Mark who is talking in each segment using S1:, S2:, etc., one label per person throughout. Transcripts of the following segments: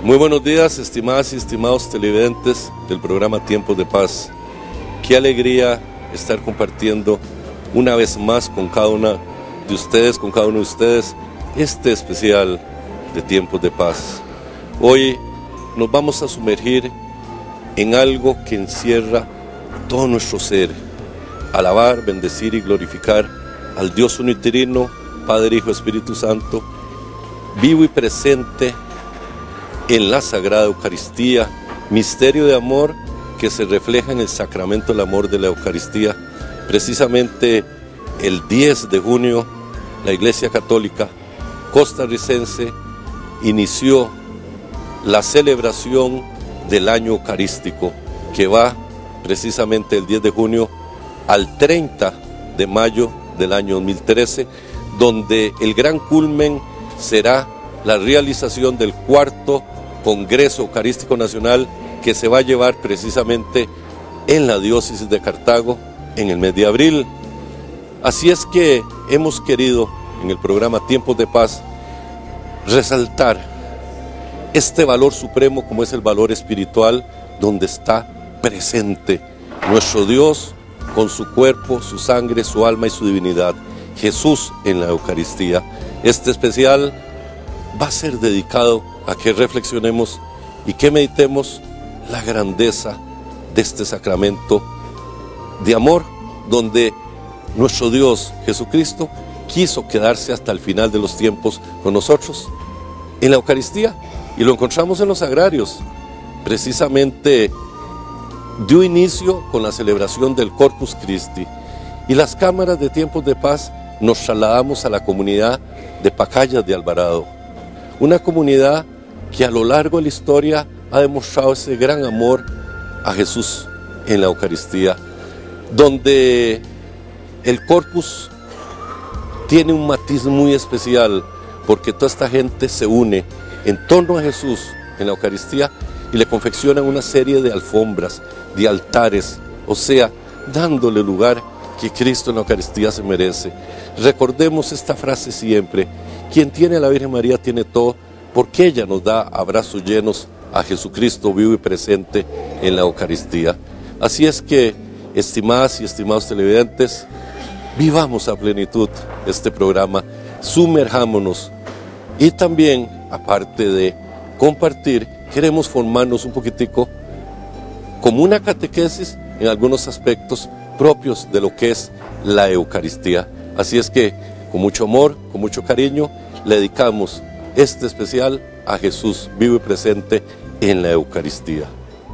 S1: Muy buenos días, estimadas y estimados televidentes del programa Tiempos de Paz. Qué alegría estar compartiendo una vez más con cada uno de ustedes, este especial de Tiempos de Paz. Hoy nos vamos a sumergir en algo que encierra todo nuestro ser: alabar, bendecir y glorificar al Dios uniterino, Padre, Hijo, Espíritu Santo, vivo y presente en la Sagrada Eucaristía, misterio de amor que se refleja en el sacramento del amor de la Eucaristía. Precisamente el 10 de junio, la Iglesia Católica costarricense inició la celebración del año eucarístico, que va precisamente el 10 de junio al 30 de mayo del año 2013, donde el gran culmen será la realización del cuarto Congreso Eucarístico Nacional, que se va a llevar precisamente en la diócesis de Cartago en el mes de abril. Así es que hemos querido en el programa Tiempos de Paz resaltar este valor supremo como es el valor espiritual, donde está presente nuestro Dios con su cuerpo, su sangre, su alma y su divinidad, Jesús en la Eucaristía. Este especial va a ser dedicado a que reflexionemos y que meditemos la grandeza de este sacramento de amor, donde nuestro Dios Jesucristo quiso quedarse hasta el final de los tiempos con nosotros en la Eucaristía, y lo encontramos en los sagrarios. Precisamente dio inicio con la celebración del Corpus Christi, y las cámaras de Tiempos de Paz nos trasladamos a la comunidad de Pacayas de Alvarado, una comunidad que a lo largo de la historia ha demostrado ese gran amor a Jesús en la Eucaristía, donde el Corpus tiene un matiz muy especial, porque toda esta gente se une en torno a Jesús en la Eucaristía y le confeccionan una serie de alfombras, de altares, o sea, dándole lugar que Cristo en la Eucaristía se merece. Recordemos esta frase siempre: quien tiene a la Virgen María tiene todo, porque ella nos da abrazos llenos a Jesucristo vivo y presente en la Eucaristía. Así es que, estimadas y estimados televidentes, vivamos a plenitud este programa, sumerjámonos, y también, aparte de compartir, queremos formarnos un poquitico como una catequesis en algunos aspectos propios de lo que es la Eucaristía. Así es que, con mucho amor, con mucho cariño, le dedicamos este especial a Jesús vivo y presente en la Eucaristía.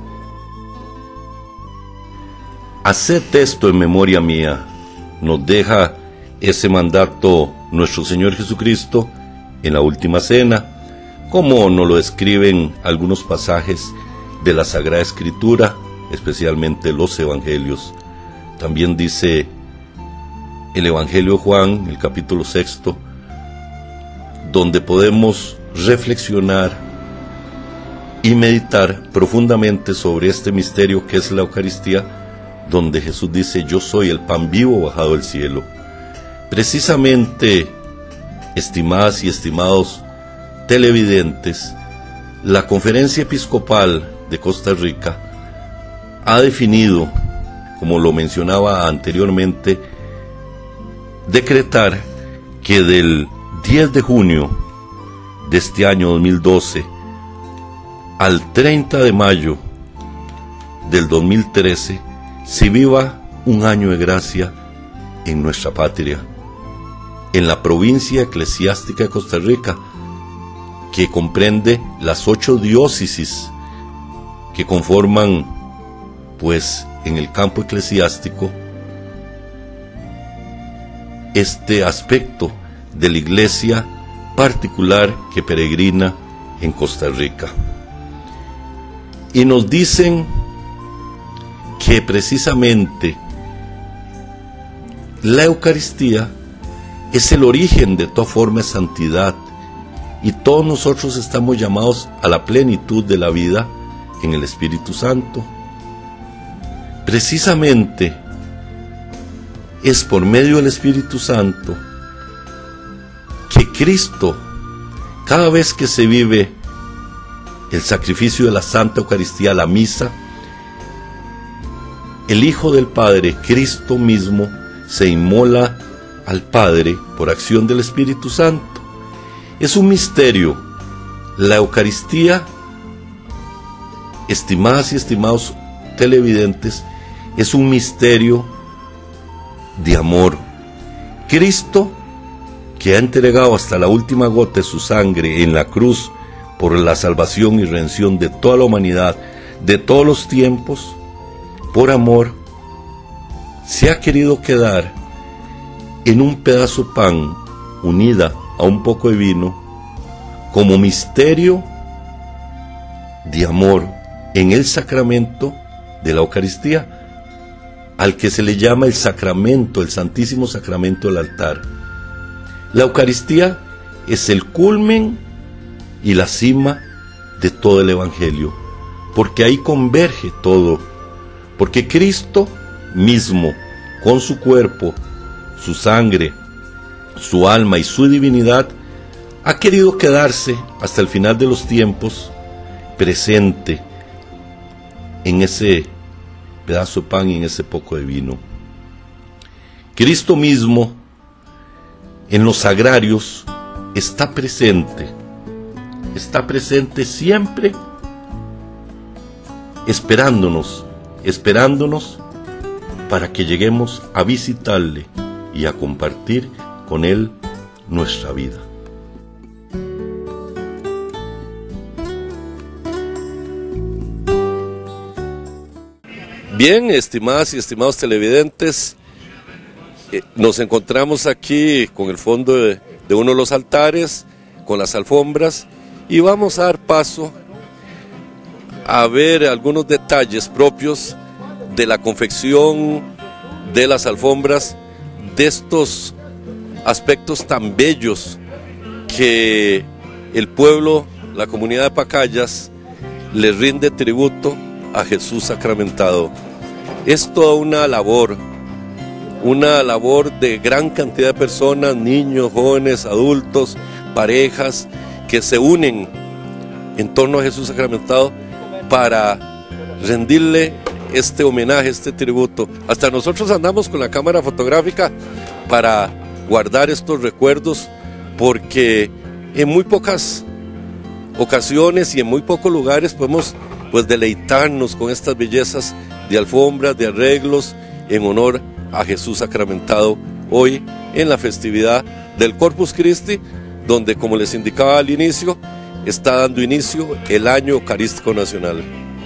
S2: Haced esto en memoria mía, nos deja ese mandato nuestro Señor Jesucristo en la última cena, como nos lo describen algunos pasajes de la Sagrada Escritura, especialmente los Evangelios. También dice el Evangelio de Juan, el capítulo 6, donde podemos reflexionar y meditar profundamente sobre este misterio que es la Eucaristía, donde Jesús dice: yo soy el pan vivo bajado del cielo. Precisamente, estimadas y estimados televidentes, la Conferencia Episcopal de Costa Rica ha definido, como lo mencionaba anteriormente, decretar que del 10 de junio de este año 2012 al 30 de mayo del 2013 se viva un año de gracia en nuestra patria, en la provincia eclesiástica de Costa Rica, que comprende las 8 diócesis que conforman, pues, en el campo eclesiástico, este aspecto de la iglesia particular que peregrina en Costa Rica. Y nos dicen que precisamente la Eucaristía es el origen de toda forma de santidad, y todos nosotros estamos llamados a la plenitud de la vida en el Espíritu Santo. Precisamente es por medio del Espíritu Santo que Cristo, cada vez que se vive el sacrificio de la Santa Eucaristía, la misa, el Hijo del Padre, Cristo mismo, se inmola al Padre por acción del Espíritu Santo. Es un misterio. La Eucaristía, estimadas y estimados televidentes, es un misterio de amor. Cristo, que ha entregado hasta la última gota de su sangre en la cruz por la salvación y redención de toda la humanidad, de todos los tiempos, por amor, se ha querido quedar en un pedazo de pan unida a un poco de vino como misterio de amor en el sacramento de la Eucaristía, al que se le llama el sacramento, el Santísimo Sacramento del altar. La Eucaristía es el culmen y la cima de todo el Evangelio, porque ahí converge todo, porque Cristo mismo, con su cuerpo, su sangre, su alma y su divinidad, ha querido quedarse hasta el final de los tiempos presente en ese pedazo de pan y en ese poco de vino. Cristo mismo en los sagrarios está presente siempre esperándonos para que lleguemos a visitarle y a compartir con él nuestra vida.
S1: Bien, estimadas y estimados televidentes, nos encontramos aquí con el fondo de uno de los altares, con las alfombras, y vamos a dar paso a ver algunos detalles propios de la confección de las alfombras, de estos aspectos tan bellos que el pueblo, la comunidad de Pacayas, le rinde tributo a Jesús sacramentado. Es toda una labor de gran cantidad de personas, niños, jóvenes, adultos, parejas, que se unen en torno a Jesús sacramentado para rendirle este homenaje, este tributo. Hasta nosotros andamos con la cámara fotográfica para guardar estos recuerdos, porque en muy pocas ocasiones y en muy pocos lugares podemos deleitarnos con estas bellezas de alfombras, de arreglos en honor a Jesús sacramentado hoy en la festividad del Corpus Christi, donde, como les indicaba al inicio, está dando inicio el Año Eucarístico Nacional.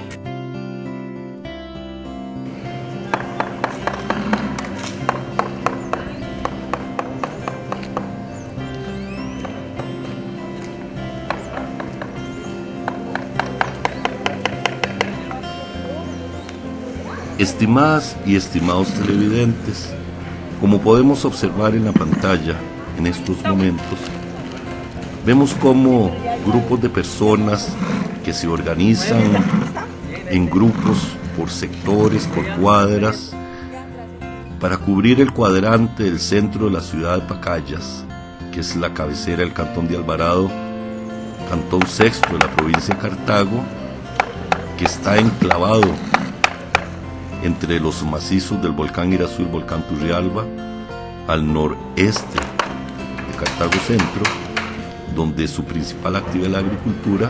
S2: Estimadas y estimados televidentes, como podemos observar en la pantalla en estos momentos, vemos cómo grupos de personas que se organizan en grupos por sectores, por cuadras, para cubrir el cuadrante del centro de la ciudad de Pacayas, que es la cabecera del cantón de Alvarado, cantón sexto de la provincia de Cartago, que está enclavado entre los macizos del volcán Irazú y el volcán Turrialba, al noreste de Cartago Centro, donde su principal actividad es la agricultura,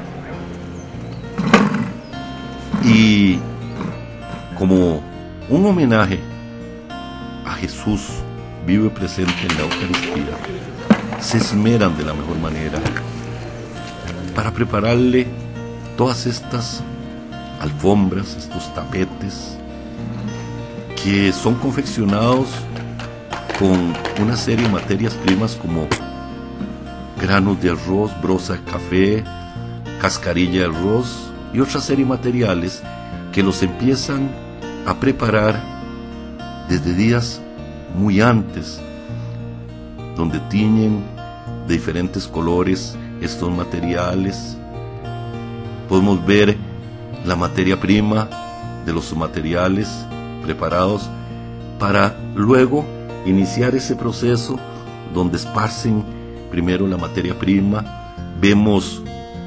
S2: y como un homenaje a Jesús vivo y presente en la Eucaristía, se esmeran de la mejor manera para prepararle todas estas alfombras, estos tapetes, que son confeccionados con una serie de materias primas como granos de arroz, broza de café, cascarilla de arroz y otra serie de materiales que los empiezan a preparar desde días muy antes, donde tiñen de diferentes colores estos materiales. Podemos ver la materia prima de los materiales preparados para luego iniciar ese proceso donde esparcen primero la materia prima. Vemos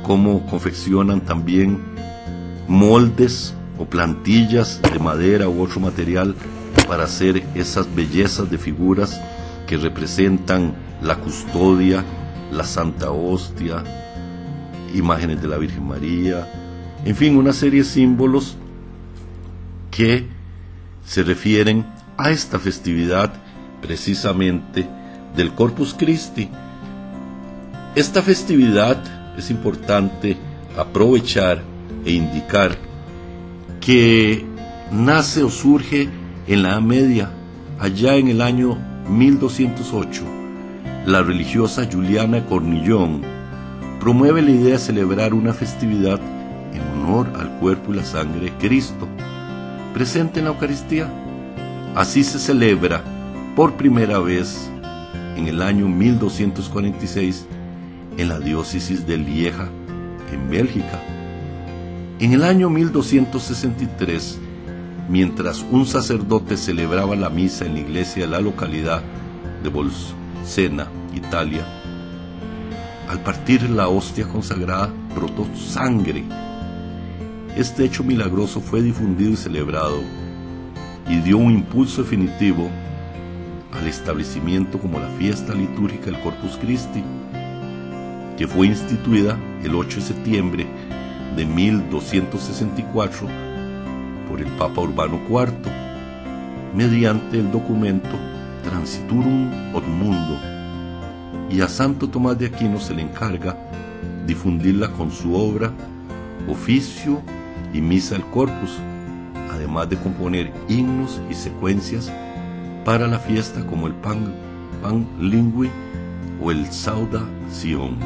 S2: cómo confeccionan también moldes o plantillas de madera u otro material para hacer esas bellezas de figuras que representan la custodia, la Santa Hostia, imágenes de la Virgen María, en fin, una serie de símbolos que se refieren a esta festividad precisamente del Corpus Christi. Esta festividad es importante aprovechar e indicar que nace o surge en la Edad Media, allá en el año 1208. La religiosa Juliana Cornillón promueve la idea de celebrar una festividad en honor al cuerpo y la sangre de Cristo, presente en la Eucaristía. Así se celebra por primera vez en el año 1246 en la diócesis de Lieja, en Bélgica. En el año 1263, mientras un sacerdote celebraba la misa en la iglesia de la localidad de Bolsena, Italia, al partir la hostia consagrada brotó sangre. Este hecho milagroso fue difundido y celebrado y dio un impulso definitivo al establecimiento como la fiesta litúrgica del Corpus Christi, que fue instituida el 8 de septiembre de 1264 por el Papa Urbano IV, mediante el documento Transiturum od Mundo, y a Santo Tomás de Aquino se le encarga difundirla con su obra Oficio y Misa del Corpus, además de componer himnos y secuencias para la fiesta como el Pan Lingui o el Sauda Sion.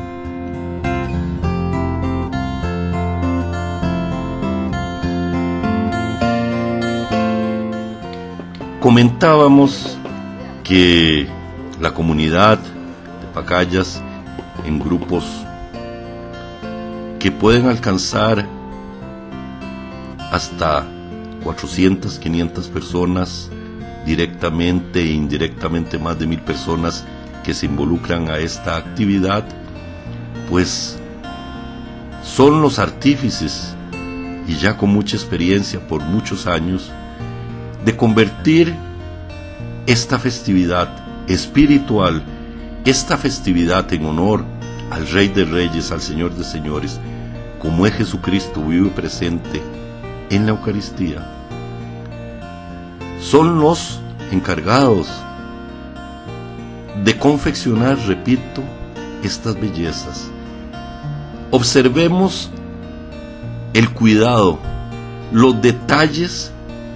S2: Comentábamos que la comunidad de Pacayas, en grupos que pueden alcanzar hasta 400, 500 personas, directamente e indirectamente más de 1000 personas que se involucran a esta actividad, pues son los artífices, y ya con mucha experiencia por muchos años, de convertir esta festividad espiritual, esta festividad en honor al Rey de Reyes, al Señor de Señores, como es Jesucristo vivo y presente en la Eucaristía. Son los encargados de confeccionar, repito, estas bellezas. Observemos el cuidado, los detalles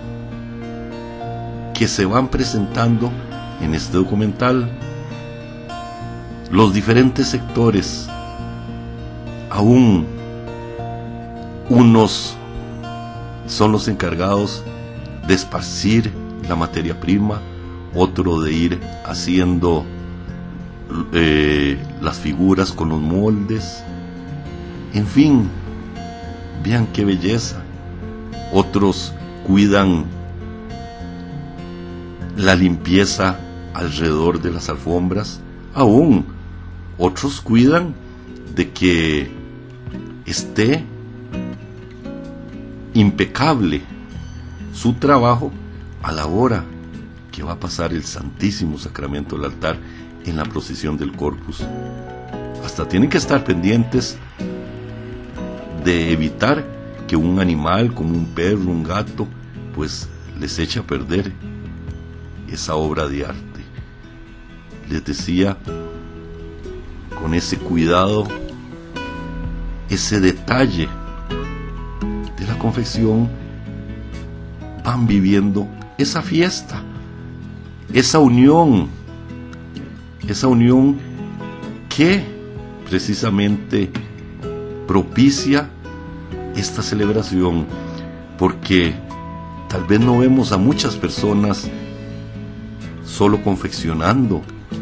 S2: que se van presentando en este documental, los diferentes sectores. Aún unos son los encargados de esparcir la materia prima, otro de ir haciendo las figuras con los moldes, en fin, vean qué belleza. Otros cuidan la limpieza alrededor de las alfombras, aún otros cuidan de que esté impecable su trabajo a la hora que va a pasar el Santísimo Sacramento del altar en la procesión del Corpus. Hasta tienen que estar pendientes de evitar que un animal como un perro, un gato, pues les eche a perder esa obra de arte. Les decía, con ese cuidado, ese detalle de la confección, van viviendo esa fiesta, esa unión que precisamente propicia esta celebración, porque tal vez no vemos a muchas personas solo confeccionando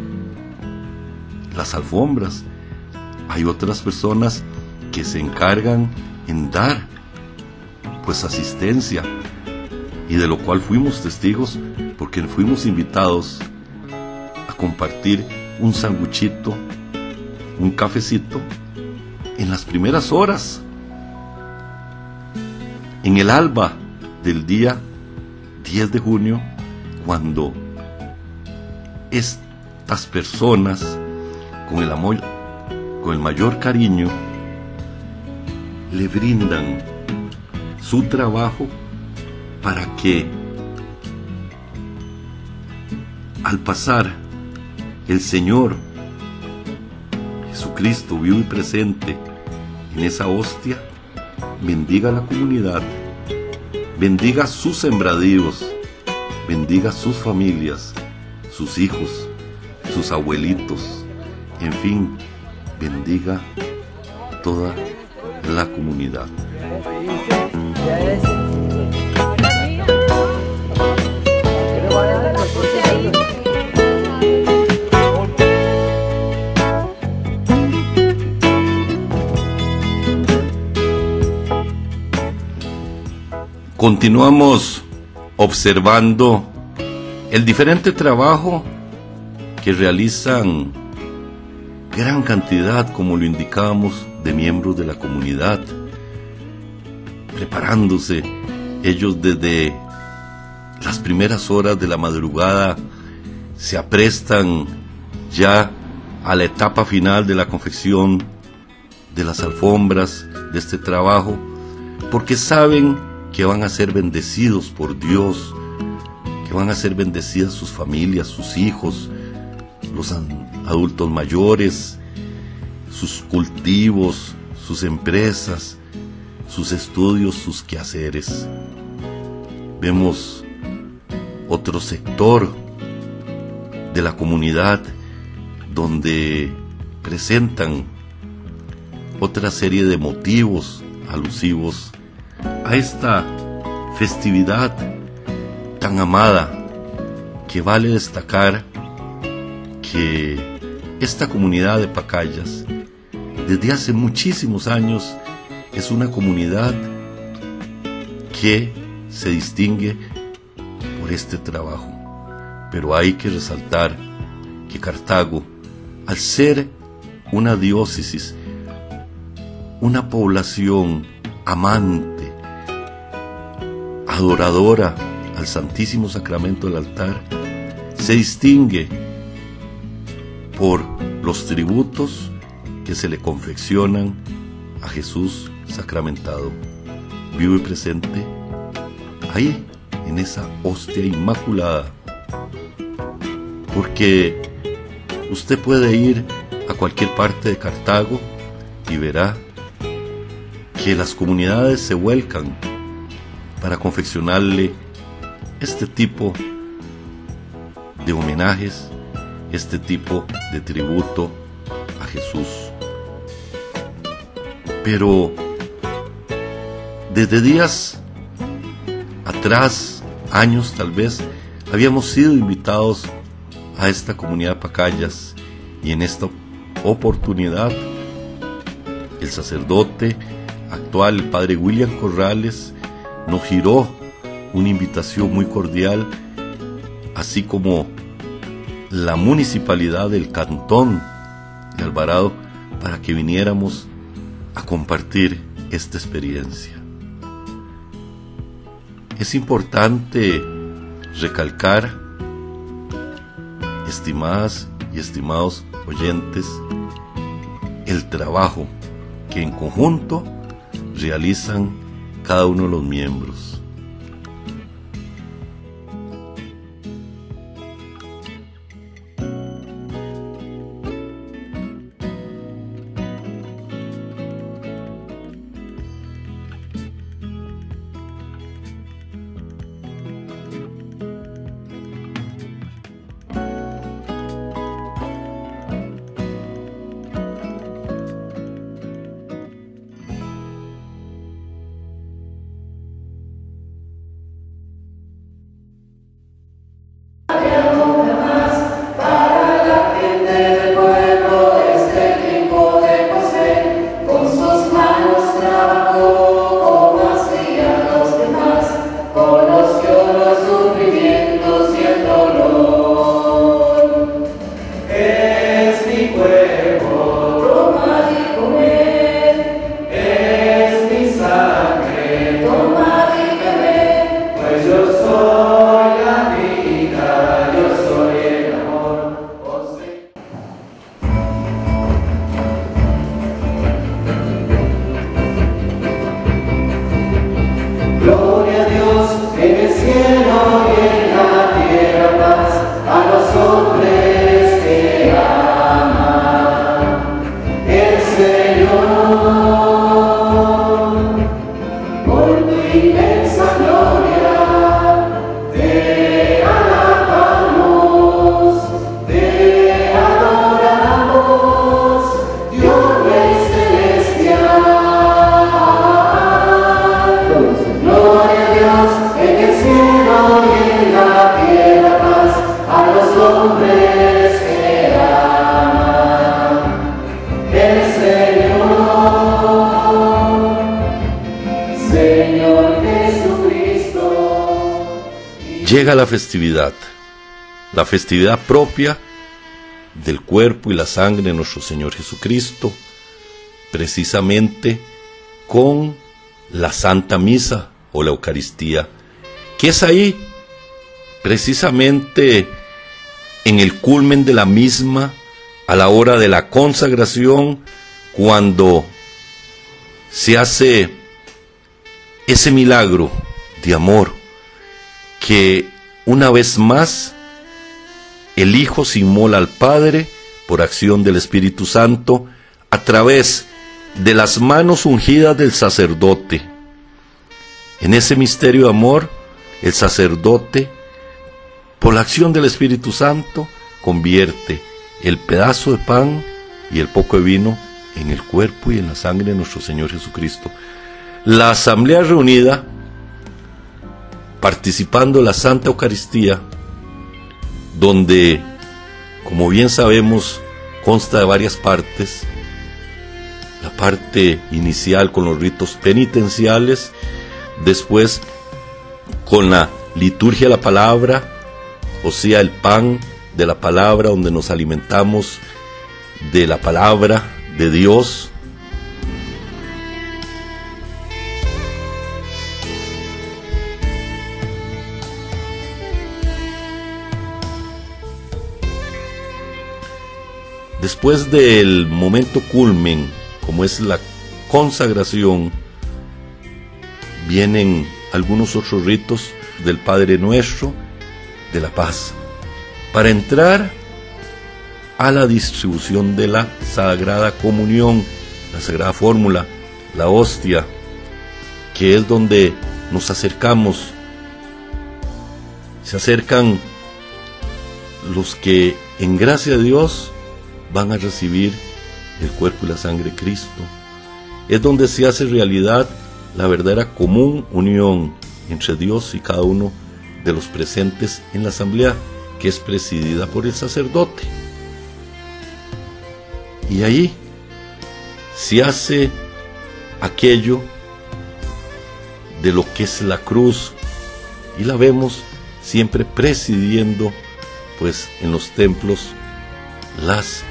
S2: las alfombras. Hay otras personas que se encargan en dar pues asistencia, y de lo cual fuimos testigos, porque fuimos invitados a compartir un sanguchito, un cafecito en las primeras horas, en el alba del día 10 de junio, cuando estas personas, con el amor, con el mayor cariño, le brindan su trabajo para que al pasar el Señor Jesucristo vivo y presente en esa hostia, bendiga la comunidad, bendiga sus sembradíos, bendiga sus familias, sus hijos, sus abuelitos, en fin, bendiga toda la comunidad. Continuamos observando el diferente trabajo que realizan gran cantidad, como lo indicábamos, de miembros de la comunidad, preparándose. Ellos desde las primeras horas de la madrugada se aprestan ya a la etapa final de la confección de las alfombras de este trabajo, porque saben que van a ser bendecidos por Dios, que van a ser bendecidas sus familias, sus hijos, los adultos mayores, sus cultivos, sus empresas, sus estudios, sus quehaceres. Vemos otro sector de la comunidad donde presentan otra serie de motivos alusivos a esta festividad tan amada, que vale destacar que esta comunidad de Pacayas desde hace muchísimos años es una comunidad que se distingue por este trabajo. Pero hay que resaltar que Cartago, al ser una diócesis, una población amante, adoradora al Santísimo Sacramento del altar, se distingue por los tributos que se le confeccionan a Jesús sacramentado, vivo y presente, ahí en esa hostia inmaculada. Porque usted puede ir a cualquier parte de Cartago y verá que las comunidades se vuelcan para confeccionarle este tipo de homenajes, este tipo de tributo a Jesús. Pero desde días atrás, años tal vez, habíamos sido invitados a esta comunidad Pacayas, y en esta oportunidad el sacerdote actual, el padre William Corrales, nos giró una invitación muy cordial, así como la municipalidad del cantón de Alvarado, para que viniéramos a compartir esta experiencia. Es importante recalcar, estimadas y estimados oyentes, el trabajo que en conjunto realizan cada uno de los miembros. Llega la festividad propia del cuerpo y la sangre de nuestro Señor Jesucristo, precisamente con la Santa Misa o la Eucaristía, que es ahí, precisamente en el culmen de la misma, a la hora de la consagración, cuando se hace ese milagro de amor, que una vez más el Hijo se inmola al Padre por acción del Espíritu Santo a través de las manos ungidas del sacerdote. En ese misterio de amor, el sacerdote, por la acción del Espíritu Santo, convierte el pedazo de pan y el poco de vino en el cuerpo y en la sangre de nuestro Señor Jesucristo. La asamblea reunida, participando en la Santa Eucaristía, donde, como bien sabemos, consta de varias partes. La parte inicial con los ritos penitenciales, después con la liturgia de la palabra, o sea, el pan de la palabra, donde nos alimentamos de la palabra de Dios. Después del momento culmen, como es la consagración, vienen algunos otros ritos del Padre Nuestro, de la paz, para entrar a la distribución de la Sagrada Comunión, la Sagrada Fórmula, la hostia, que es donde nos acercamos. Se acercan los que, en gracia de Dios, van a recibir el cuerpo y la sangre de Cristo. Es donde se hace realidad la verdadera común unión entre Dios y cada uno de los presentes en la asamblea, que es presidida por el sacerdote. Y ahí se hace aquello de lo que es la cruz, y la vemos siempre presidiendo, pues, en los templos las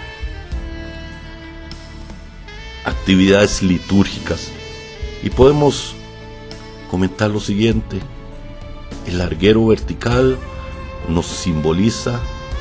S2: actividades litúrgicas. Y podemos comentar lo siguiente: el larguero vertical nos simboliza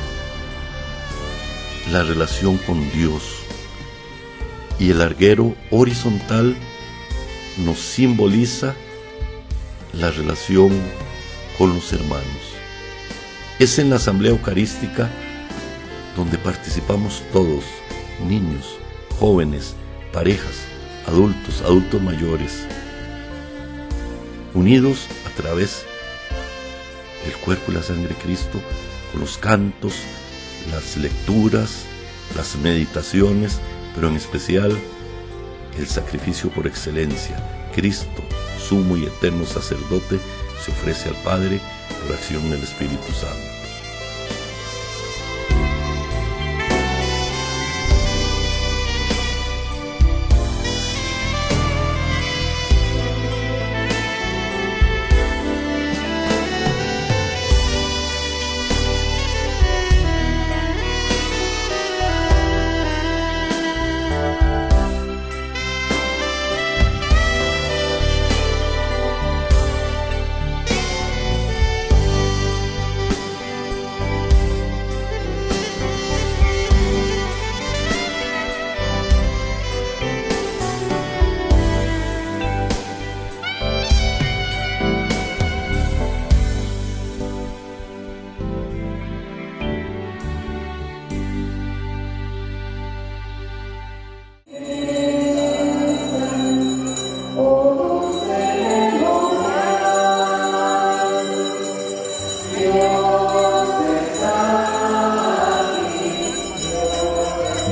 S2: la relación con Dios, y el larguero horizontal nos simboliza la relación con los hermanos. Es en la asamblea eucarística donde participamos todos, niños, jóvenes, parejas, adultos mayores, unidos a través del cuerpo y la sangre de Cristo, con los cantos, las lecturas, las meditaciones, pero en especial el sacrificio por excelencia. Cristo, sumo y eterno sacerdote, se ofrece al Padre por acción del Espíritu Santo.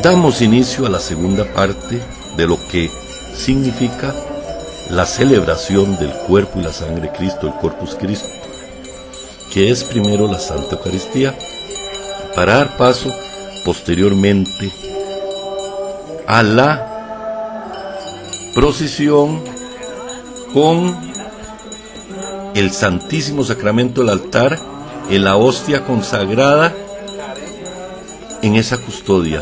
S2: damos inicio a la segunda parte de lo que significa la celebración del cuerpo y la sangre de Cristo, el Corpus Christi, que es primero la Santa Eucaristía, para dar paso posteriormente a la procesión con el Santísimo Sacramento del altar, en la hostia consagrada, en esa custodia,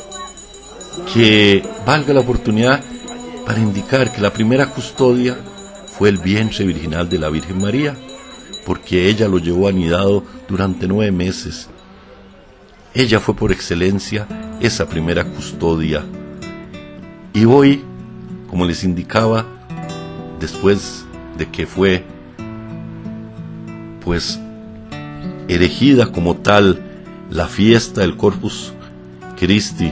S2: que valga la oportunidad para indicar que la primera custodia fue el vientre virginal de la Virgen María, porque ella lo llevó anidado durante 9 meses. Ella fue por excelencia esa primera custodia. Y hoy, como les indicaba, después de que fue pues erigida como tal la fiesta del Corpus Christi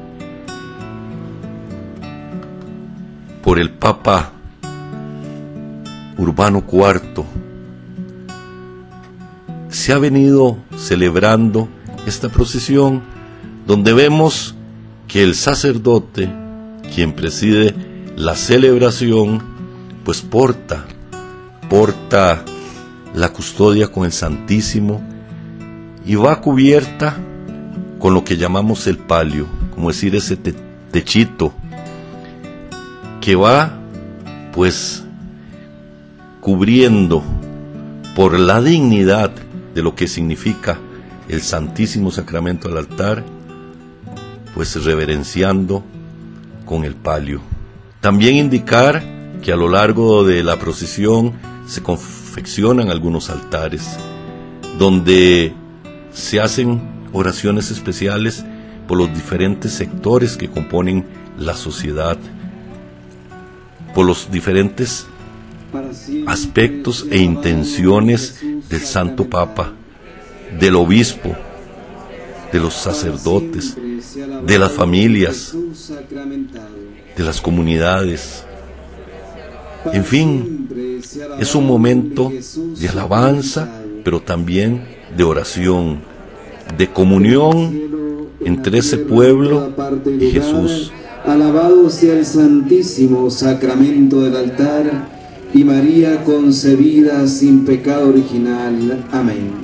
S2: por el Papa Urbano IV, se ha venido celebrando esta procesión, donde vemos que el sacerdote, quien preside la celebración, pues porta la custodia con el Santísimo y va cubierta con lo que llamamos el palio, como decir ese techito que va pues cubriendo por la dignidad de lo que significa el Santísimo Sacramento al altar, pues reverenciando con el palio. También indicar que a lo largo de la procesión se confeccionan algunos altares donde se hacen oraciones especiales por los diferentes sectores que componen la sociedad, por los diferentes aspectos e intenciones del Santo Papa, del obispo, de los sacerdotes, de las familias, de las comunidades. En fin, es un momento de alabanza, pero también de oración, de comunión entre ese pueblo y Jesús.
S3: Alabado sea el Santísimo Sacramento del altar y María concebida sin pecado original. Amén.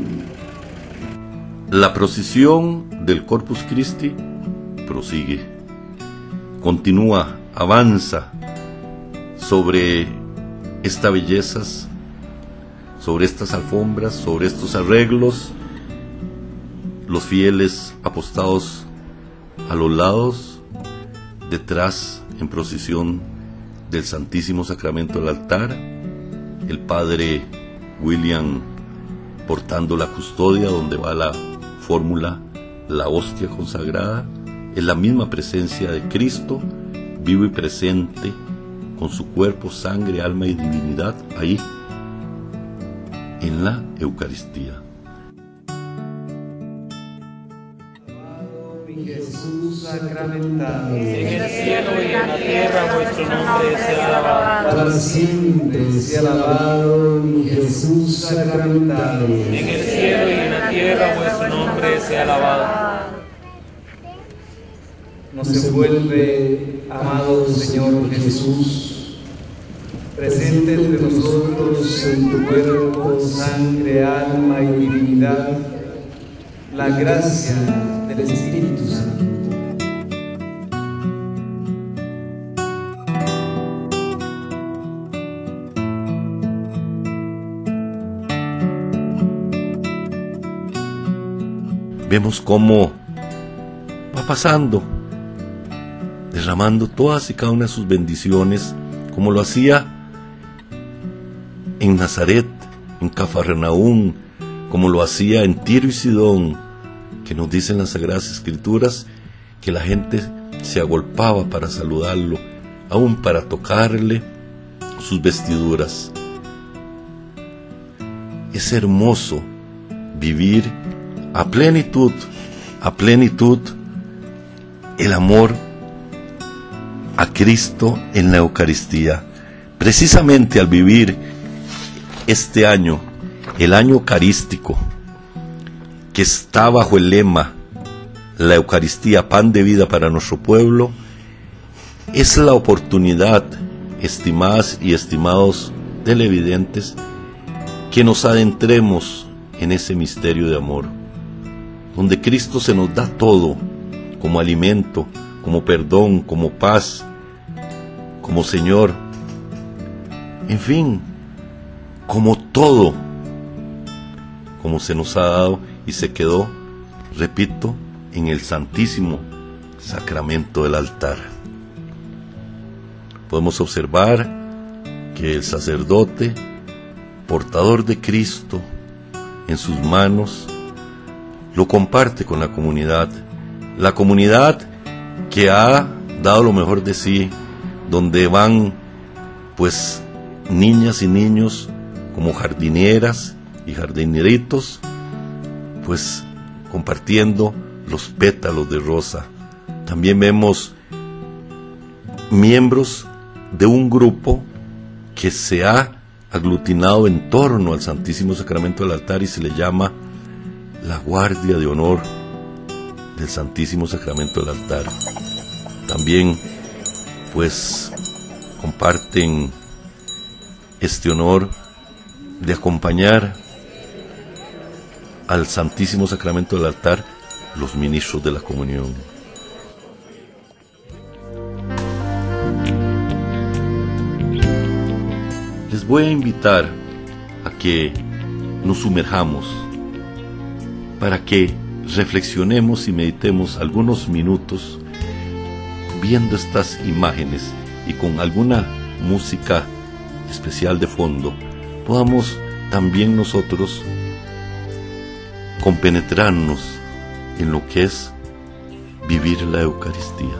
S2: La procesión del Corpus Christi prosigue, continúa, avanza sobre estas bellezas, sobre estas alfombras, sobre estos arreglos, los fieles apostados a los lados, detrás en procesión del Santísimo Sacramento del altar, el Padre William portando la custodia donde va la fórmula, la hostia consagrada, es la misma presencia de Cristo, vivo y presente, con su cuerpo, sangre, alma y divinidad, ahí, en la Eucaristía.
S3: Jesús sacramentado,
S4: en el cielo y en la tierra vuestro nombre sea alabado.
S3: para siempre sea alabado mi Jesús sacramentado.
S4: En el cielo y en la tierra vuestro nombre sea alabado.
S3: Nos envuelve, amado Señor Jesús, presente entre nosotros en tu cuerpo, sangre, alma y divinidad, la gracia del Espíritu Santo.
S2: Vemos cómo va pasando, derramando todas y cada una de sus bendiciones, como lo hacía en Nazaret, en Cafarnaúm, como lo hacía en Tiro y Sidón, que nos dicen las Sagradas Escrituras que la gente se agolpaba para saludarlo, aún para tocarle sus vestiduras. Es hermoso vivir a plenitud el amor a Cristo en la Eucaristía. Precisamente al vivir este año, el año eucarístico, que está bajo el lema la Eucaristía, pan de vida para nuestro pueblo, es la oportunidad, estimadas y estimados televidentes, que nos adentremos en ese misterio de amor, donde Cristo se nos da todo, como alimento, como perdón, como paz, como Señor, en fin, como todo, como se nos ha dado y se quedó, repito, en el Santísimo Sacramento del altar. Podemos observar que el sacerdote, portador de Cristo en sus manos, lo comparte con la comunidad que ha dado lo mejor de sí, donde van pues niñas y niños como jardineras y jardineritos, pues compartiendo los pétalos de rosa. También vemos miembros de un grupo que se ha aglutinado en torno al Santísimo Sacramento del altar y se le llama la Guardia de Honor del Santísimo Sacramento del altar. También pues comparten este honor de acompañar al Santísimo Sacramento del altar los ministros de la comunión. Les voy a invitar a que nos sumerjamos para que reflexionemos y meditemos algunos minutos viendo estas imágenes y con alguna música especial de fondo podamos también nosotros compenetrarnos en lo que es vivir la Eucaristía.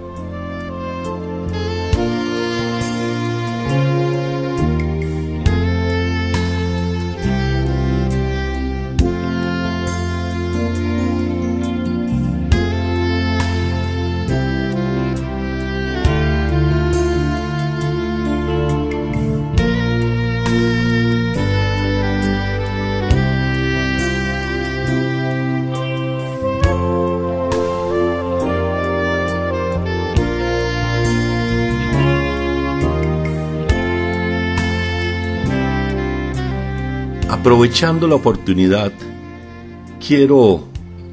S2: Aprovechando la oportunidad, quiero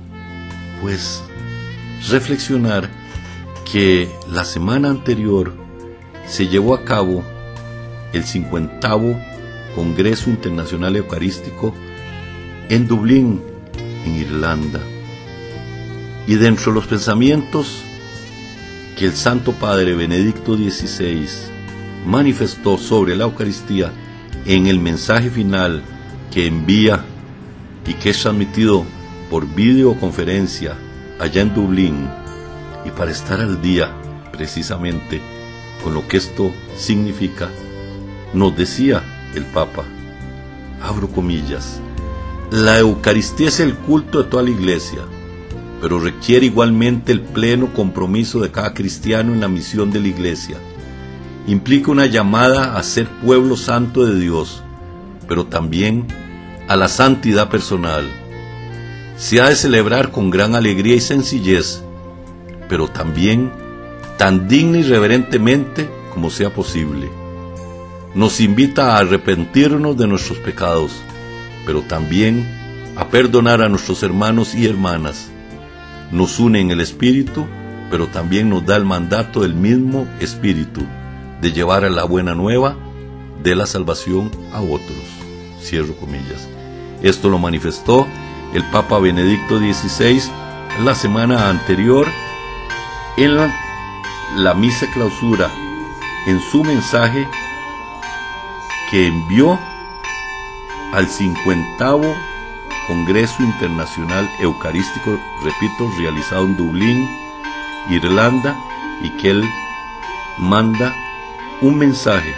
S2: pues reflexionar que la semana anterior se llevó a cabo el 50º Congreso Internacional Eucarístico en Dublín, en Irlanda. Y dentro de los pensamientos que el Santo Padre Benedicto XVI manifestó sobre la Eucaristía en el mensaje final que envía y que es transmitido por videoconferencia allá en Dublín, y para estar al día precisamente con lo que esto significa, nos decía el Papa, abro comillas, la Eucaristía es el culto de toda la Iglesia, pero requiere igualmente el pleno compromiso de cada cristiano en la misión de la Iglesia. Implica una llamada a ser pueblo santo de Dios, pero también a la santidad personal. Se ha de celebrar con gran alegría y sencillez, pero también tan digna y reverentemente como sea posible. Nos invita a arrepentirnos de nuestros pecados, pero también a perdonar a nuestros hermanos y hermanas. Nos une en el Espíritu, pero también nos da el mandato del mismo Espíritu de llevar a la buena nueva de la salvación a otros. Cierro comillas. Esto lo manifestó el Papa Benedicto XVI la semana anterior en la misa clausura, en su mensaje que envió al 50º Congreso Internacional Eucarístico, repito, realizado en Dublín, Irlanda, y que él manda un mensaje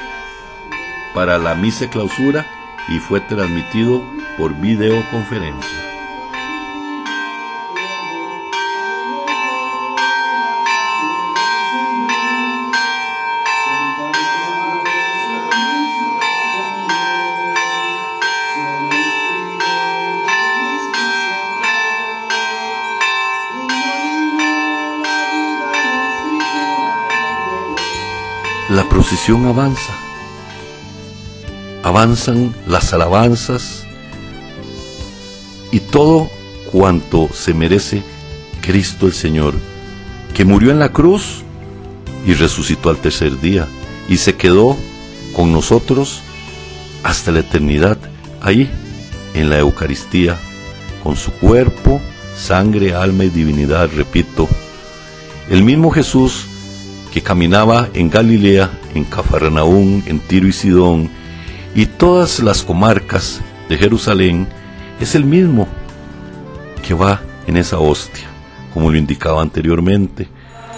S2: para la misa clausura y fue transmitido por videoconferencia. la procesión avanza. Avanzan las alabanzas y todo cuanto se merece Cristo el Señor, que murió en la cruz y resucitó al tercer día y se quedó con nosotros hasta la eternidad, ahí en la Eucaristía, con su cuerpo, sangre, alma y divinidad. Repito, el mismo Jesús que caminaba en Galilea, en Cafarnaúm, en Tiro y Sidón y todas las comarcas de Jerusalén, es el mismo que va en esa hostia, como lo indicaba anteriormente.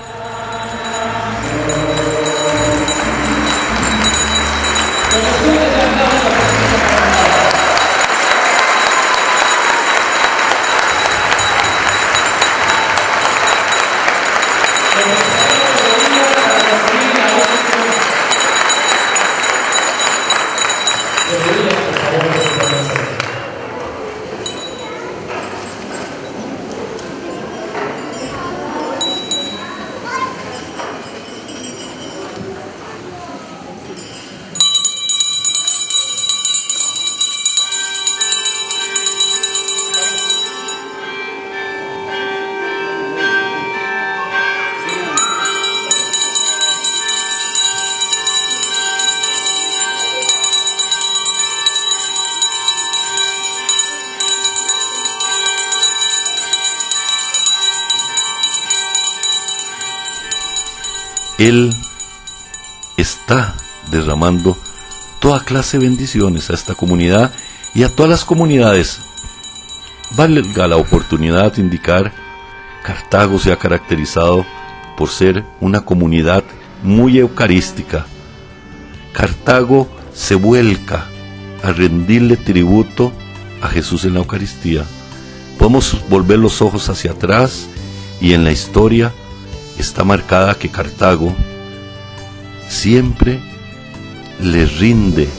S2: Él está derramando toda clase de bendiciones a esta comunidad y a todas las comunidades. Valga la oportunidad de indicar, Cartago se ha caracterizado por ser una comunidad muy eucarística. Cartago se vuelca a rendirle tributo a Jesús en la Eucaristía. Podemos volver los ojos hacia atrás y en la historia está marcada que Cartago siempre le rinde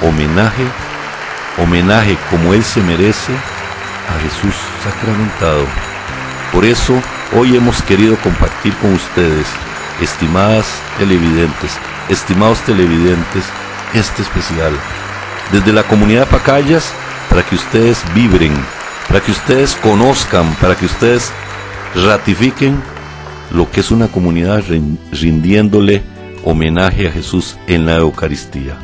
S2: homenaje como él se merece a Jesús sacramentado. Por eso hoy hemos querido compartir con ustedes, estimados televidentes, este especial desde la comunidad de Pacayas, para que ustedes vibren, para que ustedes conozcan, para que ustedes ratifiquen lo que es una comunidad rindiéndole homenaje a Jesús en la Eucaristía.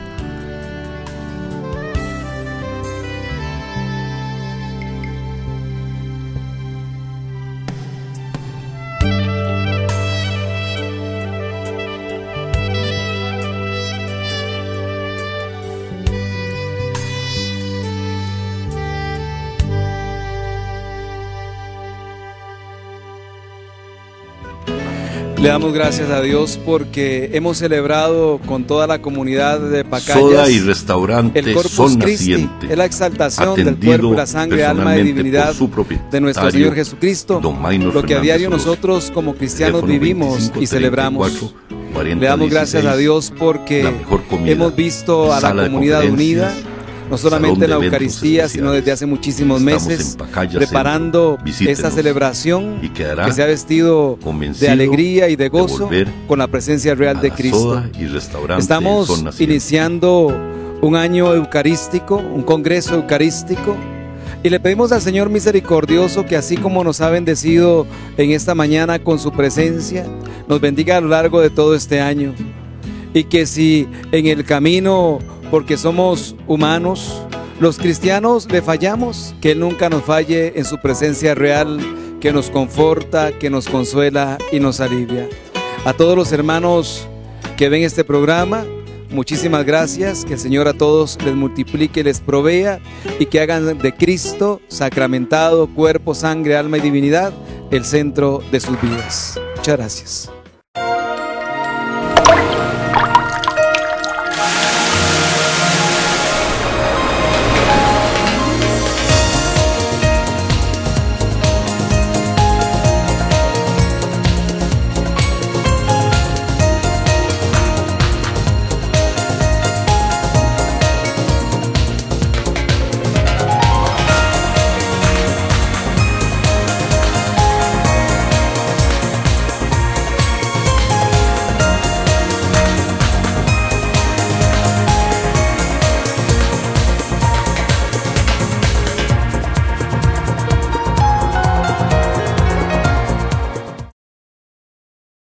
S5: Le damos gracias a Dios porque hemos celebrado con toda la comunidad de Pacayas
S2: Soda y restaurante
S5: el Corpus
S2: Sol
S5: Christi,
S2: Naciente,
S5: es la exaltación del cuerpo, la sangre, alma y divinidad de nuestro Señor Jesucristo, lo que a diario nosotros como cristianos vivimos y celebramos. Le damos gracias a Dios porque hemos visto a la comunidad unida, no solamente en la Eucaristía, sino desde hace muchísimos meses, preparando esta celebración que se ha vestido de alegría y de gozo con la presencia real de Cristo. Estamos iniciando un año eucarístico, un congreso eucarístico, y le pedimos al Señor misericordioso que así como nos ha bendecido en esta mañana con su presencia, nos bendiga a lo largo de todo este año, y que si en el camino, porque somos humanos, los cristianos le fallamos, que Él nunca nos falle en su presencia real, que nos conforta, que nos consuela y nos alivia. A todos los hermanos que ven este programa, muchísimas gracias, que el Señor a todos les multiplique, les provea y que hagan de Cristo sacramentado, cuerpo, sangre, alma y divinidad, el centro de sus vidas. Muchas gracias.